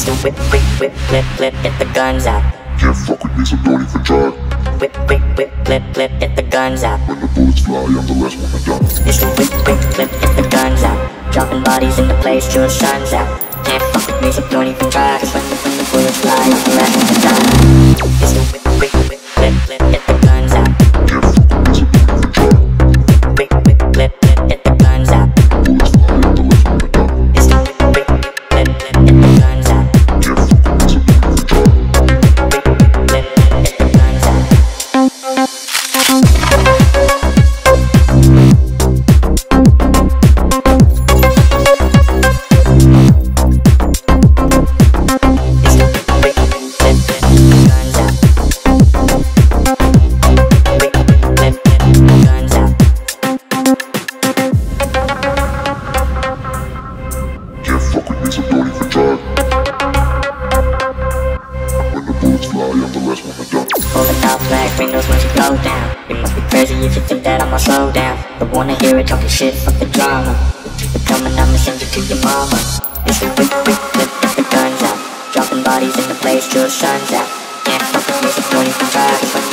It's the whip, whip, whip, flip, flip, get the guns out. Can't fuck with me, so don't even try. Whip, whip, whip, flip, flip, get the guns out. When the bullets fly, I'm the last one to die. It's the whip, whip, flip, get the guns out. Dropping bodies in the place, your sun's out. Can't fuck with me, so don't even try. Cause when the bullets fly, I'm the last one to die. It's the whip, whip, whip, flip, flip, get the guns out. Can't fuck with me, so don't even try. Whip, whip, flip, flip, get the guns out. Bullets fly, I'm the last one to die. It's the whip, whip, whip, flip, flip, get the guns out. Can't fuck with me, so don't even try. Whip, whip, flip, flip, get the guns out. Can't fuck with me, so don't even try. When the bullets fly, I'm the last one to die. Hold the top flag, bring those once you go down. You must be crazy if you think that I'ma slow down. Don't wanna hear it talking shit, fuck the drama. We're coming, I'ma send you to your mama. It's the whip, whip, whip, get the guns out. Dropping bodies in the place, your sun's out. Can't fuck with me, so don't even try.